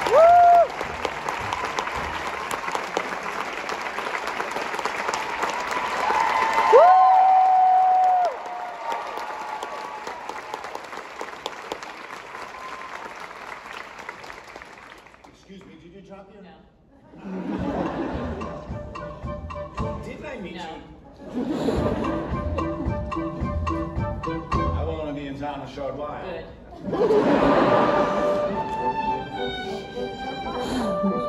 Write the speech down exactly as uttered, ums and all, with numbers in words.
Excuse me, did you drop your? No. Didn't I meet No. you? I will only be in town a short while. Good.